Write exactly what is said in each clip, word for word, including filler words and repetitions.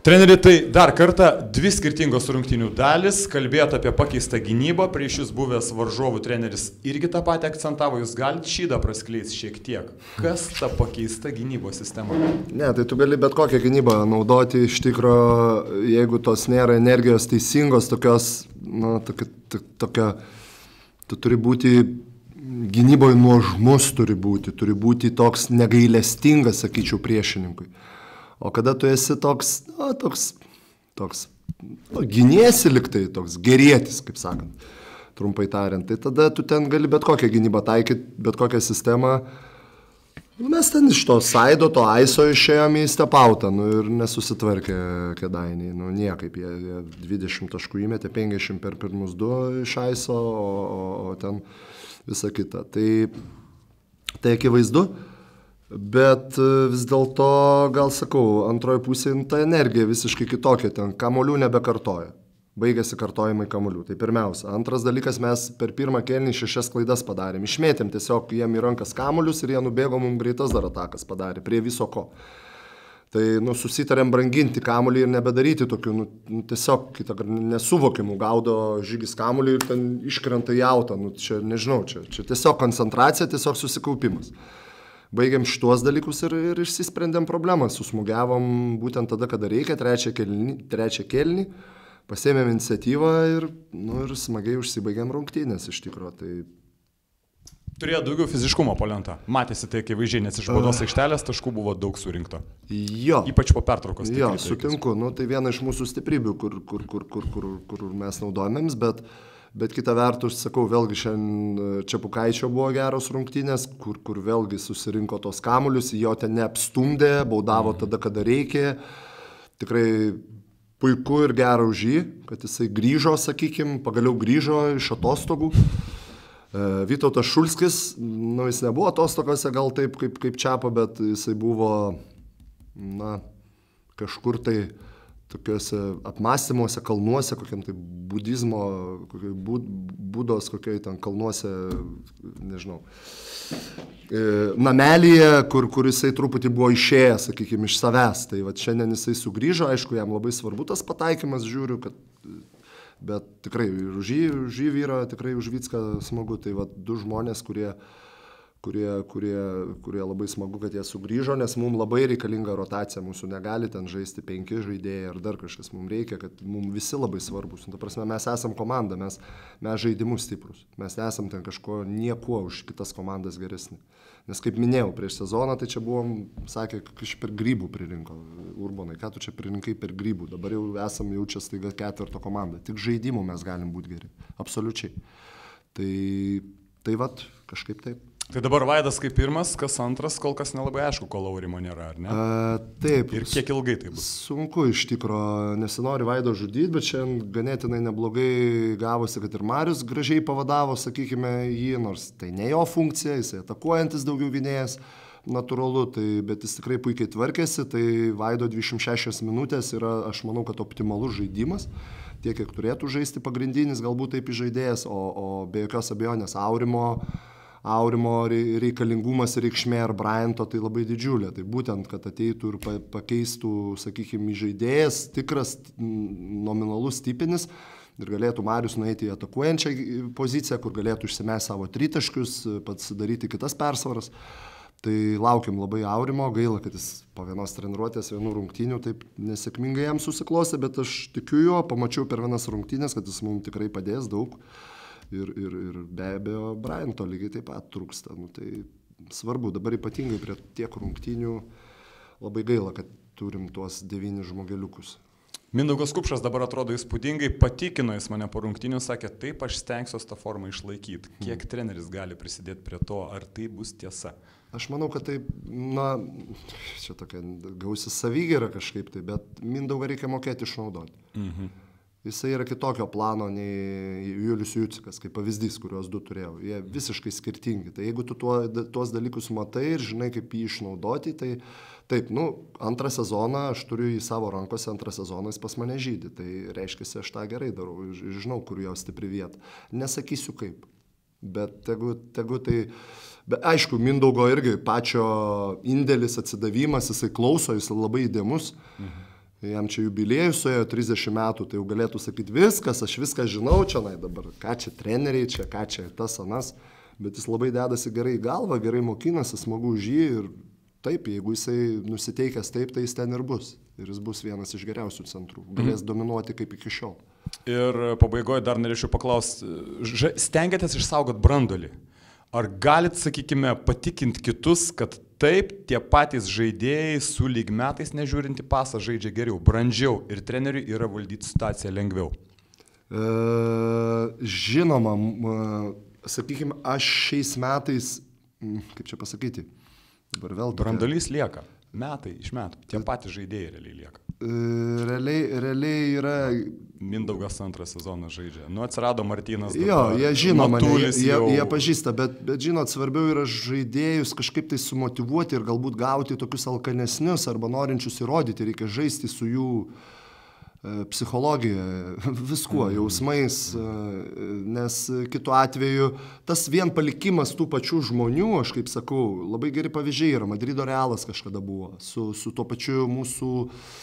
Treneri, tai dar kartą dvi skirtingos rungtynių dalis, kalbėjote apie pakeistą gynybą, prieš jūs buvęs varžovų treneris irgi tą patį akcentavo, jūs galite šydą praskleisti šiek tiek. Kas ta pakeista gynybos sistema? Ne, tai tu gali bet kokią gynybą naudoti, iš tikro, jeigu tos nėra energijos teisingos, tokios, na, tokia, tokia, tu turi būti, gynyboje nuožmus turi būti, turi būti toks negailestingas, sakyčiau, priešininkui. O kada tu esi toks, na, toks, toks, nu, gyniesi liktai, toks gerėtis, kaip sakant, trumpai tariant, tai tada tu ten gali bet kokią gynybą taikyti, bet kokią sistemą. Nu, mes ten iš to saido, to aiso išėjome į stepautą, nu, ir nesusitvarkė Kėdainiai, nu, niekaip, jie, jie dvidešimt taškų įmetė, penkiasdešimt per pirmus du iš aiso, o, o, o ten visa kita. Tai, tai akivaizdu. Bet vis dėlto, gal sakau, antroji pusė, ta energija visiškai kitokia, ten kamolių nebekartoja. Baigėsi kartojimai kamolių. Tai pirmiausia. Antras dalykas, mes per pirmą kėlinį šešias klaidas padarėm. Išmėtėm tiesiog jiem į rankas kamolius ir jie nubėgo mums greitas dar atakas padarė, prie viso ko. Tai, nu, susitarėm branginti kamolį ir nebedaryti tokių, nu, tiesiog kitą nesuvokimų, gaudo žygis kamolį ir ten iškrenta į autą. Nu, čia, nežinau, čia, čia tiesiog koncentracija, tiesiog susikaupimas. Baigėm šitos dalykus ir, ir išsisprendėm problemą. Susmugiavom būtent tada, kada reikia, trečią kėlinį, trečią kėlinį, pasėmėm iniciatyvą ir, nu, ir smagiai užsibaigėm rungtynės iš tikrųjų. Tai... Turėjo daugiau fiziškumo po lentą. Matėsi tai akivaizdžiai, nes iš baudos aikštelės taškų buvo daug surinkta. Jo. Ypač po pertraukos. Jo, sutinku. Nu, tai viena iš mūsų stiprybių, kur, kur, kur, kur, kur, kur mes naudojamėms, bet... Bet kita vertus, sakau, vėlgi šiandien Čepukaičio buvo geros rungtynės, kur, kur vėlgi susirinko tos kamuolius, jo ten neapstumdė, baudavo tada, kada reikė. Tikrai puiku ir gera už jį, kad jisai grįžo, sakykime, pagaliau grįžo iš atostogų. Vytautas Šulskis, nu, jis nebuvo atostogose gal taip kaip, kaip Čepa, bet jisai buvo, na, kažkur tai tokiuose apmąstymuose, kalnuose, kokiam tai budizmo, kokiai bud, budos, kokiai ten kalnuose, nežinau, namelyje, kur, kur jisai truputį buvo išėjęs, sakykime, iš savęs. Tai va šiandien jisai sugrįžo, aišku, jam labai svarbu tas pataikymas, žiūriu, kad, bet tikrai už jį, už jį vyro, tikrai už Vycką smagu. Tai va du žmonės, kurie Kurie, kurie, kurie labai smagu, kad jie sugrįžo, nes mums labai reikalinga rotacija, mūsų negali ten žaisti penki žaidėjai ar dar kažkas, mums reikia, kad mums visi labai svarbus. Ta prasme, mes esam komanda, mes, mes žaidimus stiprus, mes nesam ten kažko niekuo už kitas komandas geresni. Nes kaip minėjau, prieš sezoną, tai čia buvom, sakė, iš per grybų pririnko, Urbonai, ką tu čia pririnkai per grybų, dabar jau esam jau čia staiga ketvirto komanda, tik žaidimų mes galim būti geri, absoliučiai. Tai, tai vat, kažkaip taip. Tai dabar Vaidas kaip pirmas, kas antras, kol kas nelabai aišku, kol Aurimo nėra, ar ne? A, taip. Ir kiek ilgai tai bus? Sunku iš tikro, nesinori Vaido žudyti, bet šiandien ganėtinai neblogai gavosi, kad ir Marius gražiai pavadavo, sakykime, jį, nors tai ne jo funkcija, jisai atakuojantis daugiau gynėjas, natūralu, tai, bet jis tikrai puikiai tvarkėsi, tai Vaido dvidešimt šešios minutės yra, aš manau, kad optimalus žaidimas, tiek, kiek turėtų žaisti pagrindinis, galbūt taip žaidėjas, o, o be jokios abejonės Aurimo Aurimo reikalingumas ir reikšmė ar Bryanto tai labai didžiulė. Tai būtent, kad ateitų ir pakeistų, sakykime, žaidėjas, tikras nominalus tipinis ir galėtų Marius nueiti į atakuojančią poziciją, kur galėtų išsimesti savo tritaškius, pats daryti kitas persvaras. Tai laukiam labai Aurimo, gaila, kad jis po vienos treniruotės, vienų rungtynių taip nesėkmingai jam susiklostė, bet aš tikiu juo, pamačiau per vienas rungtynės, kad jis mums tikrai padės daug. Ir, ir, ir be abejo, Bryanto lygiai taip pat trūksta. Nu, tai svarbu, dabar ypatingai prie tiek rungtynių labai gaila, kad turim tuos devynis žmogeliukus. Mindaugas Kupšas dabar atrodo įspūdingai, patikino jis mane po rungtynių, sakė, taip aš stengsiuos tą formą išlaikyti. Kiek treneris gali prisidėti prie to, ar tai bus tiesa? Aš manau, kad tai, na, čia tokia gausi savigyra kažkaip tai, bet Mindaugą reikia mokėti išnaudoti. Mhm. Jisai yra kitokio plano nei Julius Jucikas, kaip pavyzdys, kuriuos du turėjau. Jie visiškai skirtingi. Tai jeigu tu tuo, tuos dalykus matai ir žinai, kaip jį išnaudoti, tai taip, nu, antrą sezoną aš turiu į savo rankose, antrą sezoną jis pas mane žydi. Tai reiškia, aš tą gerai darau, žinau, kur jo stipri vieta. Nesakysiu kaip, bet tegu, tegu tai... Bet aišku, Mindaugo irgi pačio indėlis, atsidavimas, jisai klauso, jis labai įdėmus. Mhm. jam čia jubiliejus suėjo trisdešimt metų, tai jau galėtų sakyti viskas, aš viską žinau čia, na dabar, ką čia treneriai, čia ką čia tas anas, bet jis labai dedasi gerai į galvą, gerai mokinasi, smagu už jį ir taip, jeigu jisai nusiteikęs taip, tai jis ten ir bus. Ir jis bus vienas iš geriausių centrų, galės mhm. dominuoti kaip iki šiol. Ir pabaigoje dar norėčiau paklausti, stengiatės išsaugot branduolį? Ar galit, sakykime, patikinti kitus, kad taip, tie patys žaidėjai su lyg metais nežiūrinti pasą žaidžia geriau, brandžiau ir treneriui yra valdyti situaciją lengviau? E, žinoma, sakykime, aš šiais metais, kaip čia pasakyti, dabar vėl... Branduolys lieka, metai iš metų, tie patys žaidėjai realiai lieka. Realiai, realiai yra... Mindaugas antrą sezoną žaidžia. Nu, atsirado Martynas. Jo, jie žino mane, jie, jau... jie pažįsta, bet, bet žinot, svarbiau yra žaidėjus kažkaip tai sumotivuoti ir galbūt gauti tokius alkanesnius arba norinčius įrodyti, reikia žaisti su jų e, psichologija, viskuo, jausmais, e, nes kitu atveju tas vien palikimas tų pačių žmonių, aš kaip sakau, labai geri pavyzdžiai yra, Madrido Realas kažkada buvo, su, su tuo pačiu mūsų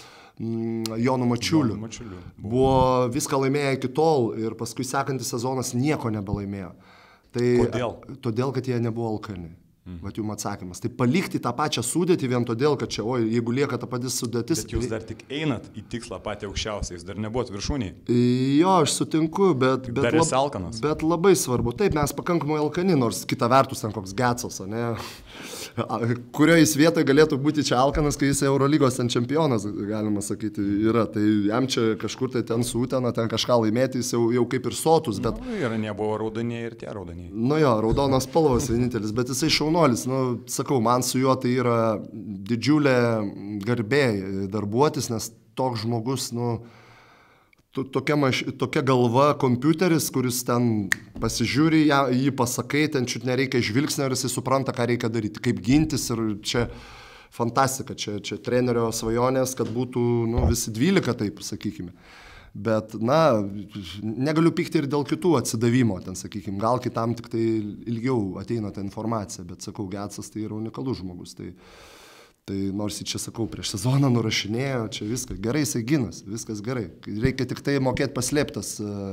Jonu Mačiuliu. Jonu Mačiuliu. Buvo viską laimėję iki tol ir paskui sekantis sezonas nieko nebelaimėjo. Tai, Kodėl? Todėl, kad jie nebuvo alkani. Mhm. Vat jums atsakymas. Tai palikti tą pačią sudėtį vien todėl, kad čia, oi, jeigu lieka ta pati sudėtis... Bet jūs dar tik einat į tikslą patį aukščiausią, jūs dar nebuvot viršūniai. Jo, aš sutinku, bet... Bet, dar esi alkanas. Bet labai svarbu. Taip, mes pakankamai alkani, nors kita vertus ten koks Getsas, ne? Kurioje jis vietoje galėtų būti čia alkanas, kai jis Eurolygos ten čempionas, galima sakyti, yra. Tai jam čia kažkur tai ten su Utena, ten kažką laimėti, jis jau, jau kaip ir sotus, bet... Nu, ir nebuvo raudoniai ir tie raudoniai. Nu jo, raudonas spalvas vienintelis, bet jisai šaunuolis. Nu, sakau, man su juo tai yra didžiulė garbė darbuotis, nes toks žmogus, nu... Tokia, maš, tokia galva kompiuteris, kuris ten pasižiūri, ją, jį pasakai, ten čiut nereikia žvilgsnio ir jisai supranta, ką reikia daryti, kaip gintis ir čia fantastika, čia, čia trenerio svajonės, kad būtų nu, visi dvylika, taip sakykime. Bet, na, negaliu pykti ir dėl kitų atsidavimo, ten sakykime, gal kitam tik tai ilgiau ateina ta informacija, bet sakau, Getsas tai yra unikalus žmogus, tai... Tai nors jį čia, sakau, prieš sezoną nurašinėjo, čia viskas gerai, jisai ginas, viskas gerai. Reikia tik tai mokėti paslėptas,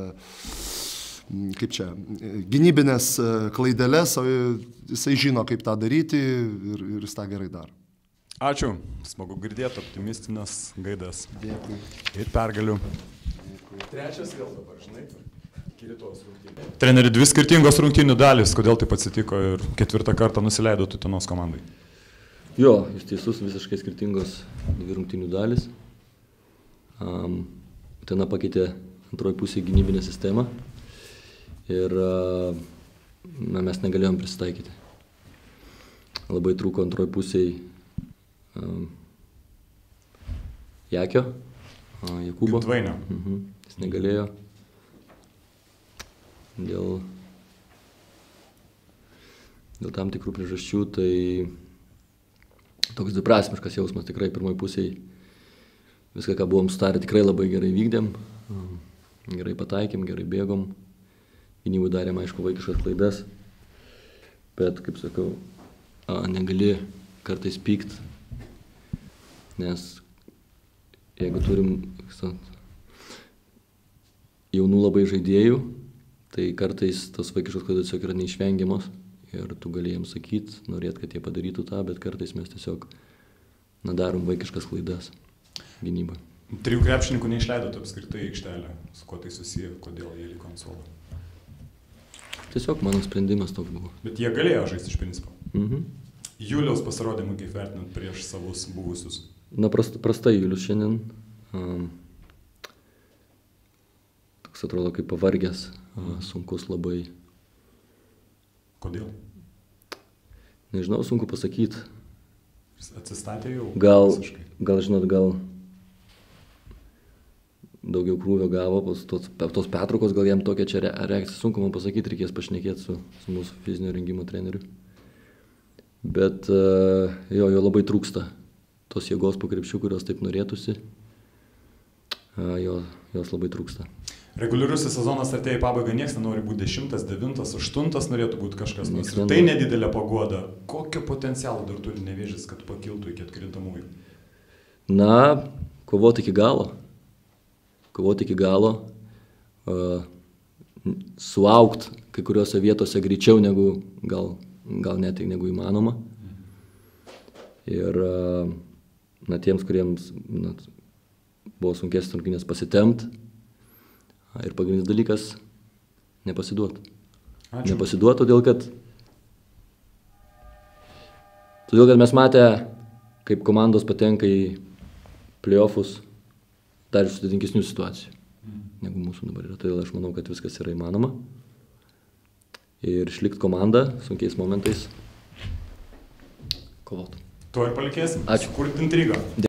kaip čia, gynybinės klaideles, o jisai žino, kaip tą daryti ir, ir jis tą gerai daro. Ačiū, smagu girdėti optimistinės gaidas. Dėkui. Ir pergaliu. Dėkui. Trečias vėl dabar, žinai, Kiritos rungtynė. Treneri, dvi skirtingos rungtynių dalis, kodėl taip atsitiko ir ketvirtą kartą nusileido Utenos komandai? Jo, iš teisus visiškai skirtingos dvi rungtynių dalis. Um, Utena pakeitė antroji pusė gynybinę sistemą ir uh, na, mes negalėjom prisitaikyti. Labai trūko antroji pusėj um, Jakio, uh, Jakubo. Gintvainio. Mhm. Jis negalėjo dėl, dėl tam tikrų priežasčių, tai toks dviprasmiškas jausmas tikrai pirmoj pusėj. Viską, ką buvom sutarę, tikrai labai gerai vykdėm. Gerai pataikėm, gerai bėgom. Gynybui darėm, aišku, vaikiškas klaidas. Bet, kaip sakau, a, negali kartais pykt. Nes jeigu turim jaunų labai žaidėjų, tai kartais tos vaikiškos klaidos tiesiog yra neišvengiamos. Ir tu gali jiems sakyti, norėt, kad jie padarytų tą, bet kartais mes tiesiog na, darom vaikiškas klaidas gynybą. Trijų krepšininkų neišleidot apskritai aikštelę. Su kuo tai susiję, kodėl jie liko ant suolo? Tiesiog mano sprendimas toks buvo. Bet jie galėjo žaisti iš principo. Mhm. Juliaus pasirodymą kaip vertinant prieš savus buvusius? Na, prast, prastai Julius šiandien. Um, toks atrodo kaip pavargęs, uh, sunkus labai. Kodėl? Nežinau, sunku pasakyti. Atsistatė jau? Gal, visiškai. gal žinot, gal daugiau krūvio gavo, tos, tos pertraukos, gal jam tokia čia reakcija, sunku man pasakyti, reikės pašnekėti su, su mūsų fizinio rengimo treneriu. Bet jo, jo labai trūksta tos jėgos po krepšių, kurios taip norėtųsi, jo, jos labai trūksta. Reguliarusis sezonas artėja į pabaigą, niekas nenori būti dešimtas, devintas, aštuntas, norėtų būti kažkas, nors ir tai nedidelė paguoda. Kokio potencialo dar turi Nevėžis, kad pakiltų iki atkrintamųjų? Na, kovoti iki galo. Kovoti iki galo. Uh, suaukt kai kuriuose vietose greičiau negu gal, gal net negu įmanoma. Ir uh, na, tiems, kuriems na, buvo sunkesnės rungtynės, pasitempt. Ir pagrindinis dalykas – nepasiduot. Ačiū. Nepasiduot, todėl kad, todėl kad mes matę, kaip komandos patenka į playoffus dar sudėtingesnių situacijų, negu mūsų dabar yra. Todėl aš manau, kad viskas yra įmanoma. Ir išlikti komandą sunkiais momentais kovot. To ir palikėsim. Ačiū. Kurti intrigą.